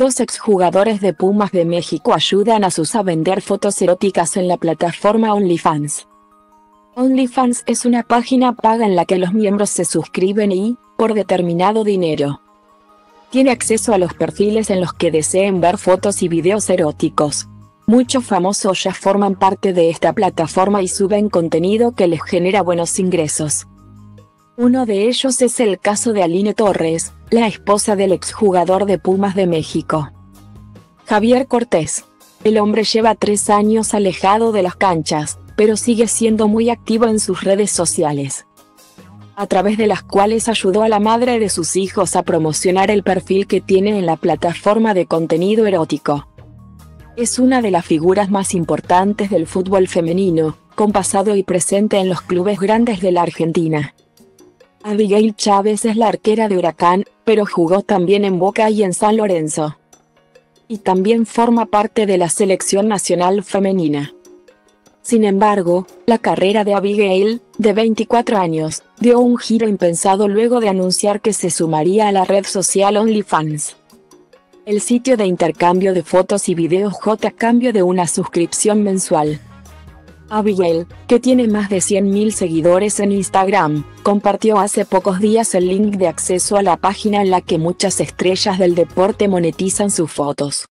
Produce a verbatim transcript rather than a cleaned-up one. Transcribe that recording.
Dos exjugadores de Pumas de México ayudan a sus a vender fotos eróticas en la plataforma OnlyFans. OnlyFans es una página paga en la que los miembros se suscriben y, por determinado dinero, tiene acceso a los perfiles en los que deseen ver fotos y videos eróticos. Muchos famosos ya forman parte de esta plataforma y suben contenido que les genera buenos ingresos. Uno de ellos es el caso de Aline Torres, la esposa del exjugador de Pumas de México, Javier Cortés. El hombre lleva tres años alejado de las canchas, pero sigue siendo muy activo en sus redes sociales, a través de las cuales ayudó a la madre de sus hijos a promocionar el perfil que tiene en la plataforma de contenido erótico. Es una de las figuras más importantes del fútbol femenino, con pasado y presente en los clubes grandes de la Argentina. Abigail Chávez es la arquera de Huracán, pero jugó también en Boca y en San Lorenzo. Y también forma parte de la selección nacional femenina. Sin embargo, la carrera de Abigail, de veinticuatro años, dio un giro impensado luego de anunciar que se sumaría a la red social OnlyFans, el sitio de intercambio de fotos y videos J a cambio de una suscripción mensual. Abigail, que tiene más de cien mil seguidores en Instagram, compartió hace pocos días el link de acceso a la página en la que muchas estrellas del deporte monetizan sus fotos.